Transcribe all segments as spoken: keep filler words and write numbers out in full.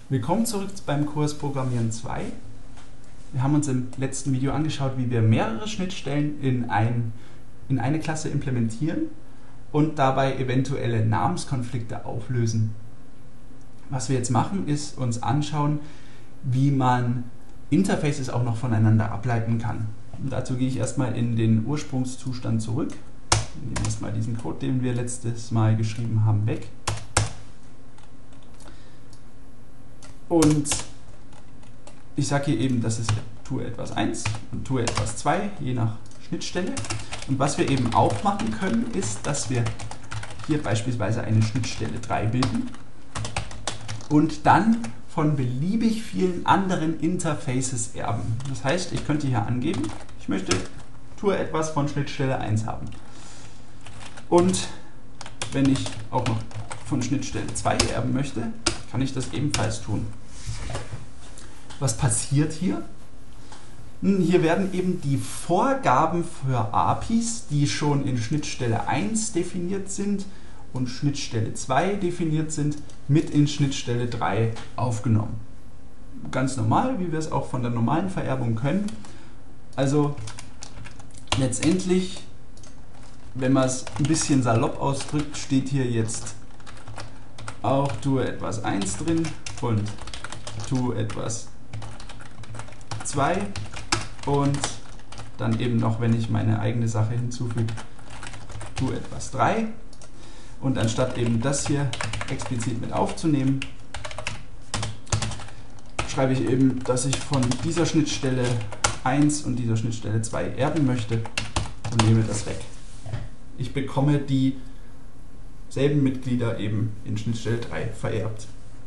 Willkommen zurück beim Kurs Programmieren zwei. Wir haben uns im letzten Video angeschaut, wie wir mehrere Schnittstellen in, ein, in eine Klasse implementieren und dabei eventuelle Namenskonflikte auflösen. Was wir jetzt machen, ist uns anschauen, wie man Interfaces auch noch voneinander ableiten kann. Und dazu gehe ich erstmal in den Ursprungszustand zurück. Wir nehmen erstmal diesen Code, den wir letztes Mal geschrieben haben, weg. Und ich sage hier eben, das ist tue etwas eins und tue etwas zwei, je nach Schnittstelle. Und was wir eben auch machen können, ist, dass wir hier beispielsweise eine Schnittstelle drei bilden und dann von beliebig vielen anderen Interfaces erben. Das heißt, ich könnte hier angeben, ich möchte tue etwas von Schnittstelle eins haben. Und wenn ich auch noch von Schnittstelle zwei erben möchte, kann ich das ebenfalls tun. Was passiert hier? Hier werden eben die Vorgaben für A P Is, die schon in Schnittstelle eins definiert sind und Schnittstelle zwei definiert sind, mit in Schnittstelle drei aufgenommen. Ganz normal, wie wir es auch von der normalen Vererbung können. Also letztendlich, wenn man es ein bisschen salopp ausdrückt, steht hier jetzt auch tue etwas eins drin und tue etwas zwei und dann eben noch, wenn ich meine eigene Sache hinzufüge, tue etwas drei und anstatt eben das hier explizit mit aufzunehmen, schreibe ich eben, dass ich von dieser Schnittstelle eins und dieser Schnittstelle zwei erben möchte und nehme das weg. Ich bekomme die selben Mitglieder eben in Schnittstelle drei vererbt.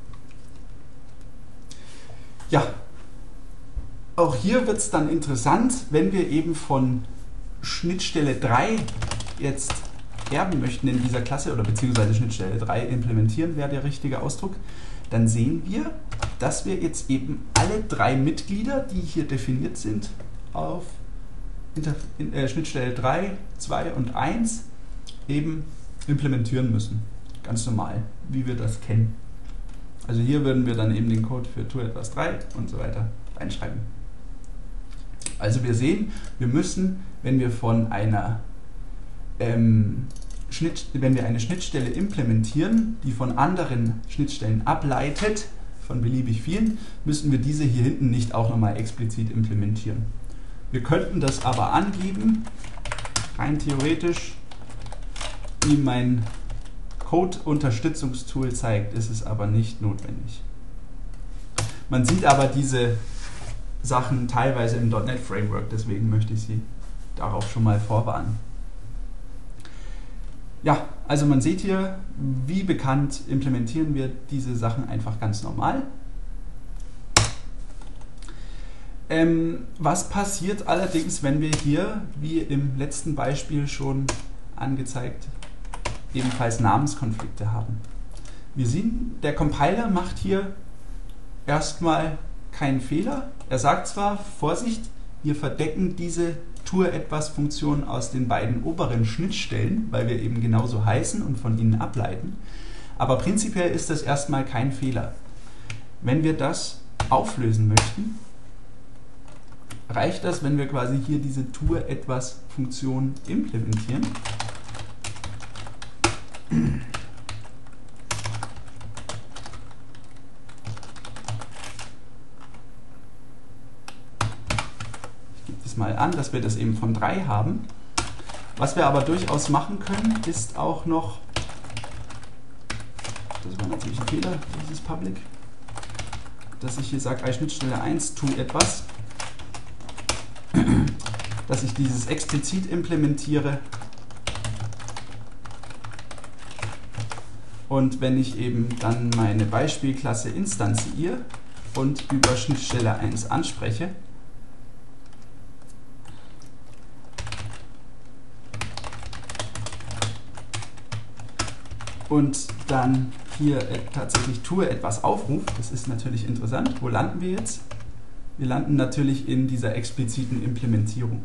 Ja, auch hier wird es dann interessant, wenn wir eben von Schnittstelle drei jetzt erben möchten in dieser Klasse oder beziehungsweise Schnittstelle drei implementieren, wäre der richtige Ausdruck, dann sehen wir, dass wir jetzt eben alle drei Mitglieder, die hier definiert sind, auf Inter in, äh, Schnittstelle drei, zwei und eins eben implementieren müssen. Ganz normal, wie wir das kennen. Also hier würden wir dann eben den Code für tue etwas drei und so weiter reinschreiben. Also wir sehen, wir müssen, wenn wir von einer ähm, Schnitt, wenn wir eine Schnittstelle implementieren, die von anderen Schnittstellen ableitet, von beliebig vielen, müssen wir diese hier hinten nicht auch nochmal explizit implementieren. Wir könnten das aber angeben, rein theoretisch, wie mein Code-Unterstützungstool zeigt, ist es aber nicht notwendig. Man sieht aber diese Sachen teilweise im .NET Framework, deswegen möchte ich Sie darauf schon mal vorwarnen. Ja, also man sieht hier, wie bekannt implementieren wir diese Sachen einfach ganz normal. Ähm, was passiert allerdings, wenn wir hier, wie im letzten Beispiel schon angezeigt, ebenfalls Namenskonflikte haben? Wir sehen, der Compiler macht hier erstmal keinen Fehler. Er sagt zwar, Vorsicht, wir verdecken diese tue etwas Funktion aus den beiden oberen Schnittstellen, weil wir eben genauso heißen und von ihnen ableiten, aber prinzipiell ist das erstmal kein Fehler. Wenn wir das auflösen möchten, reicht das, wenn wir quasi hier diese tue etwas Funktion implementieren. Ich gebe das mal an, dass wir das eben von drei haben. Was wir aber durchaus machen können, ist auch noch, das war natürlich ein Fehler, dieses Public, dass ich hier sage, bei Schnittstelle eins tue etwas, dass ich dieses explizit implementiere. Und wenn ich eben dann meine Beispielklasse instanziere und über Schnittstelle eins anspreche, und dann hier tatsächlich tue etwas aufruft, das ist natürlich interessant. Wo landen wir jetzt? Wir landen natürlich in dieser expliziten Implementierung.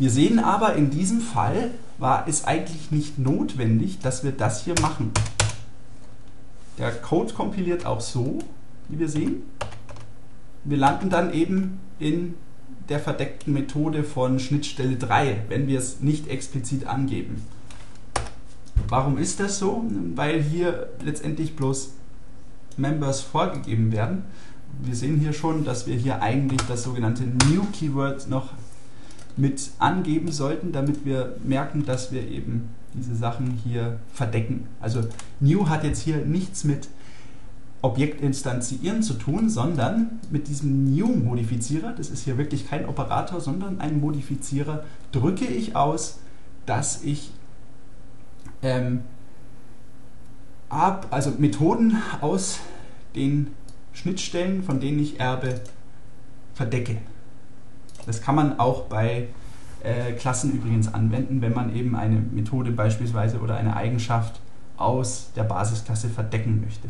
Wir sehen aber, in diesem Fall war es eigentlich nicht notwendig, dass wir das hier machen. Der Code kompiliert auch so, wie wir sehen. Wir landen dann eben in der verdeckten Methode von Schnittstelle drei, wenn wir es nicht explizit angeben. Warum ist das so? Weil hier letztendlich bloß Members vorgegeben werden. Wir sehen hier schon, dass wir hier eigentlich das sogenannte New Keyword noch mit angeben sollten, damit wir merken, dass wir eben diese Sachen hier verdecken. Also New hat jetzt hier nichts mit Objekt instanzieren zu tun, sondern mit diesem New-Modifizierer, das ist hier wirklich kein Operator, sondern ein Modifizierer, drücke ich aus, dass ich ähm, ab, also Methoden aus den Schnittstellen, von denen ich erbe, verdecke. Das kann man auch bei äh, Klassen übrigens anwenden, wenn man eben eine Methode beispielsweise oder eine Eigenschaft aus der Basisklasse verdecken möchte.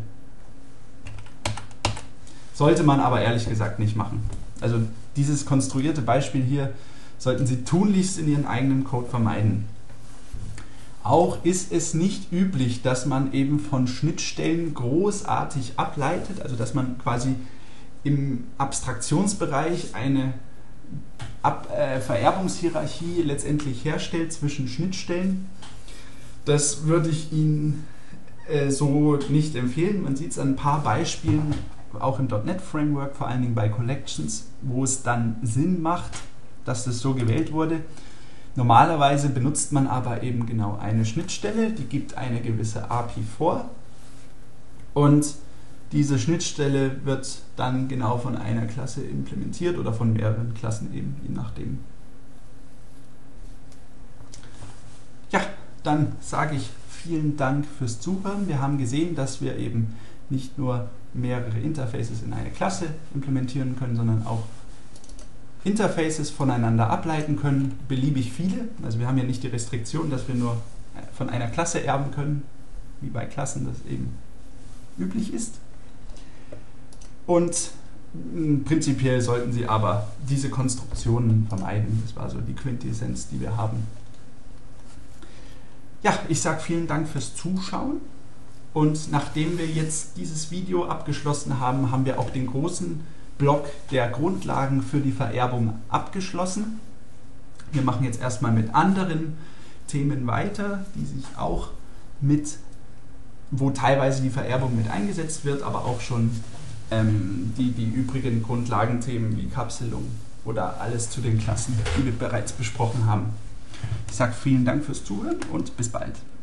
Sollte man aber ehrlich gesagt nicht machen. Also dieses konstruierte Beispiel hier sollten Sie tunlichst in Ihren eigenen Code vermeiden. Auch ist es nicht üblich, dass man eben von Schnittstellen großartig ableitet, also dass man quasi im Abstraktionsbereich eine Ab äh, Vererbungshierarchie letztendlich herstellt zwischen Schnittstellen. Das würde ich Ihnen äh, so nicht empfehlen. Man sieht es an ein paar Beispielen, auch im .N E T Framework, vor allen Dingen bei Collections, wo es dann Sinn macht, dass das so gewählt wurde. Normalerweise benutzt man aber eben genau eine Schnittstelle, die gibt eine gewisse A P I vor und diese Schnittstelle wird dann genau von einer Klasse implementiert oder von mehreren Klassen eben, je nachdem. Ja, dann sage ich vielen Dank fürs Zuhören. Wir haben gesehen, dass wir eben nicht nur mehrere Interfaces in eine Klasse implementieren können, sondern auch Interfaces voneinander ableiten können, beliebig viele. Also wir haben ja nicht die Restriktion, dass wir nur von einer Klasse erben können, wie bei Klassen das eben üblich ist. Und prinzipiell sollten Sie aber diese Konstruktionen vermeiden. Das war so die Quintessenz, die wir haben. Ja, ich sage vielen Dank fürs Zuschauen. Und nachdem wir jetzt dieses Video abgeschlossen haben, haben wir auch den großen Block der Grundlagen für die Vererbung abgeschlossen. Wir machen jetzt erstmal mit anderen Themen weiter, die sich auch mit, wo teilweise die Vererbung mit eingesetzt wird, aber auch schon ähm, die, die übrigen Grundlagenthemen wie Kapselung oder alles zu den Klassen, die wir bereits besprochen haben. Ich sage vielen Dank fürs Zuhören und bis bald.